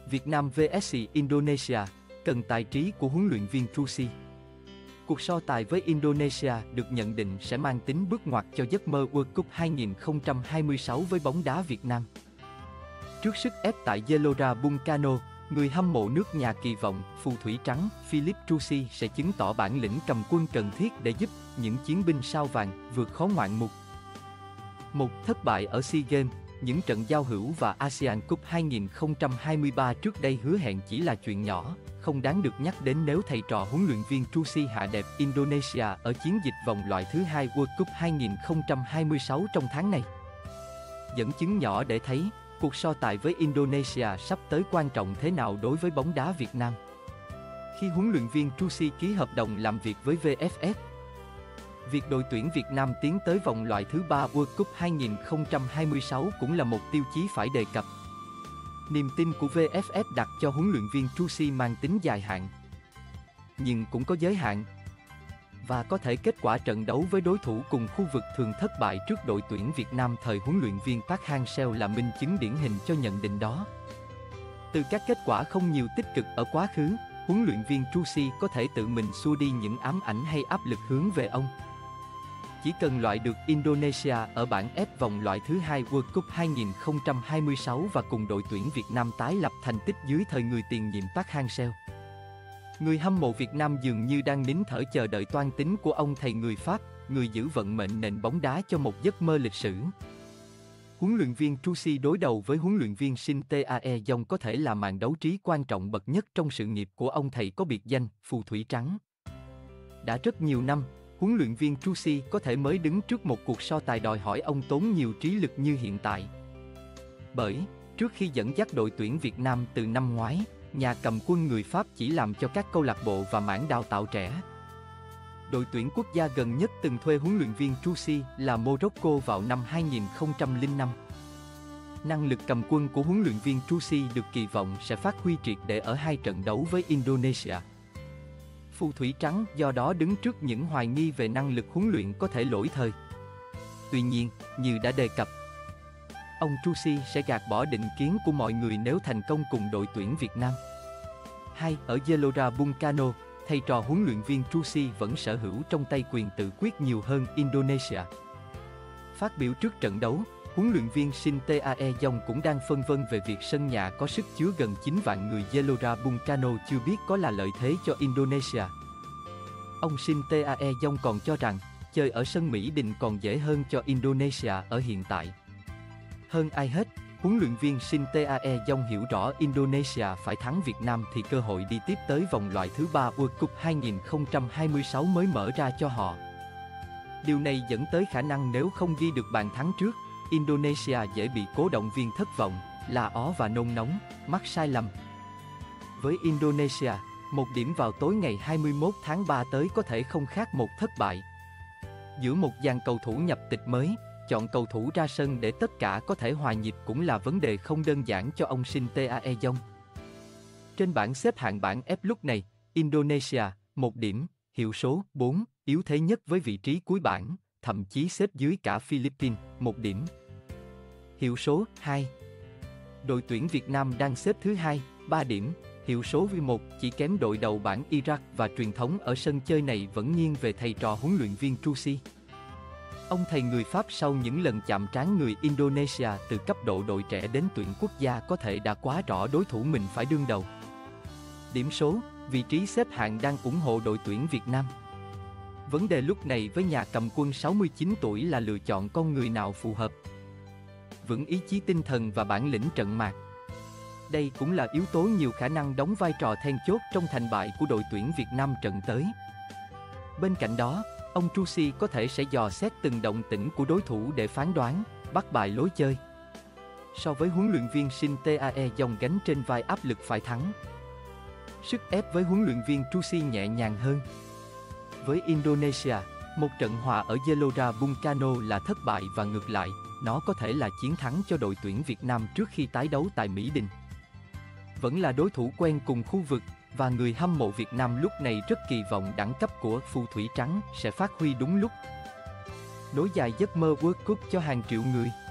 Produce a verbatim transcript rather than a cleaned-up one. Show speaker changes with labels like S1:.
S1: Việt Nam vs Indonesia, cần tài trí của huấn luyện viên Trusi. Cuộc so tài với Indonesia được nhận định sẽ mang tính bước ngoặt cho giấc mơ World Cup hai không hai sáu với bóng đá Việt Nam. Trước sức ép tại Gelora Bung Karno, người hâm mộ nước nhà kỳ vọng phù thủy trắng Philippe Trusi sẽ chứng tỏ bản lĩnh cầm quân cần thiết để giúp những chiến binh sao vàng vượt khó ngoạn mục. Một thất bại ở SEA Games, những trận giao hữu và ASEAN Cup hai không hai ba trước đây hứa hẹn chỉ là chuyện nhỏ, không đáng được nhắc đến nếu thầy trò huấn luyện viên Trusi hạ đẹp Indonesia ở chiến dịch vòng loại thứ hai World Cup hai không hai sáu trong tháng này. Dẫn chứng nhỏ để thấy, cuộc so tài với Indonesia sắp tới quan trọng thế nào đối với bóng đá Việt Nam. Khi huấn luyện viên Trusi ký hợp đồng làm việc với vê ép ép, việc đội tuyển Việt Nam tiến tới vòng loại thứ ba World Cup hai không hai sáu cũng là một tiêu chí phải đề cập. Niềm tin của vê ép ép đặt cho huấn luyện viên Trusi mang tính dài hạn, nhưng cũng có giới hạn. Và có thể kết quả trận đấu với đối thủ cùng khu vực thường thất bại trước đội tuyển Việt Nam thời huấn luyện viên Park Hang-seo là minh chứng điển hình cho nhận định đó. Từ các kết quả không nhiều tích cực ở quá khứ, huấn luyện viên Trusi có thể tự mình xua đi những ám ảnh hay áp lực hướng về ông. Chỉ cần loại được Indonesia ở bảng F vòng loại thứ hai World Cup hai không hai sáu và cùng đội tuyển Việt Nam tái lập thành tích dưới thời người tiền nhiệm Park Hang-seo. Người hâm mộ Việt Nam dường như đang nín thở chờ đợi toan tính của ông thầy người Pháp, người giữ vận mệnh nền bóng đá cho một giấc mơ lịch sử. Huấn luyện viên Trusi đối đầu với huấn luyện viên Shin Tae-yong có thể là màn đấu trí quan trọng bậc nhất trong sự nghiệp của ông thầy có biệt danh phù thủy trắng. Đã rất nhiều năm, huấn luyện viên Trusi có thể mới đứng trước một cuộc so tài đòi hỏi ông tốn nhiều trí lực như hiện tại. Bởi, trước khi dẫn dắt đội tuyển Việt Nam từ năm ngoái, nhà cầm quân người Pháp chỉ làm cho các câu lạc bộ và mảng đào tạo trẻ. Đội tuyển quốc gia gần nhất từng thuê huấn luyện viên Trusi là Morocco vào năm hai không không năm. Năng lực cầm quân của huấn luyện viên Trusi được kỳ vọng sẽ phát huy triệt để ở hai trận đấu với Indonesia. Phù thủy trắng do đó đứng trước những hoài nghi về năng lực huấn luyện có thể lỗi thời. Tuy nhiên, như đã đề cập, ông Trusi sẽ gạt bỏ định kiến của mọi người nếu thành công cùng đội tuyển Việt Nam. Hai, ở Gelora Bung Karno, thầy trò huấn luyện viên Trusi vẫn sở hữu trong tay quyền tự quyết nhiều hơn Indonesia. Phát biểu trước trận đấu, huấn luyện viên Shin Tae-yong cũng đang phân vân về việc sân nhà có sức chứa gần chín vạn người Gelora Bung Karno chưa biết có là lợi thế cho Indonesia. Ông Shin Tae-yong còn cho rằng, chơi ở sân Mỹ Đình còn dễ hơn cho Indonesia ở hiện tại. Hơn ai hết, huấn luyện viên Shin Tae-yong hiểu rõ Indonesia phải thắng Việt Nam thì cơ hội đi tiếp tới vòng loại thứ ba World Cup hai không hai sáu mới mở ra cho họ. Điều này dẫn tới khả năng nếu không ghi được bàn thắng trước, Indonesia dễ bị cố động viên thất vọng, la ó và nôn nóng, mắc sai lầm. Với Indonesia, một điểm vào tối ngày hai mươi mốt tháng ba tới có thể không khác một thất bại. Giữa một dàn cầu thủ nhập tịch mới, chọn cầu thủ ra sân để tất cả có thể hòa nhịp cũng là vấn đề không đơn giản cho ông Shin Tae-yong. Trên bảng xếp hạng bảng F lúc này, Indonesia, một điểm, hiệu số bốn, yếu thế nhất với vị trí cuối bảng, thậm chí xếp dưới cả Philippines, một điểm. Hiệu số hai. Đội tuyển Việt Nam đang xếp thứ hai, ba điểm, hiệu số V một, chỉ kém đội đầu bảng Iraq và truyền thống ở sân chơi này vẫn nghiêng về thầy trò huấn luyện viên Trusi. Ông thầy người Pháp sau những lần chạm trán người Indonesia từ cấp độ đội trẻ đến tuyển quốc gia có thể đã quá rõ đối thủ mình phải đương đầu. Điểm số, vị trí xếp hạng đang ủng hộ đội tuyển Việt Nam. Vấn đề lúc này với nhà cầm quân sáu mươi chín tuổi là lựa chọn con người nào phù hợp. Vững ý chí tinh thần và bản lĩnh trận mạc. Đây cũng là yếu tố nhiều khả năng đóng vai trò then chốt trong thành bại của đội tuyển Việt Nam trận tới. Bên cạnh đó, ông Trusi có thể sẽ dò xét từng động tĩnh của đối thủ để phán đoán, bắt bài lối chơi. So với huấn luyện viên Shin Tae-yong gánh trên vai áp lực phải thắng, sức ép với huấn luyện viên Trusi nhẹ nhàng hơn. Với Indonesia, một trận hòa ở Gelora Bung Karno là thất bại và ngược lại, nó có thể là chiến thắng cho đội tuyển Việt Nam trước khi tái đấu tại Mỹ Đình. Vẫn là đối thủ quen cùng khu vực, và người hâm mộ Việt Nam lúc này rất kỳ vọng đẳng cấp của phù thủy trắng sẽ phát huy đúng lúc. Nối dài giấc mơ World Cup cho hàng triệu người.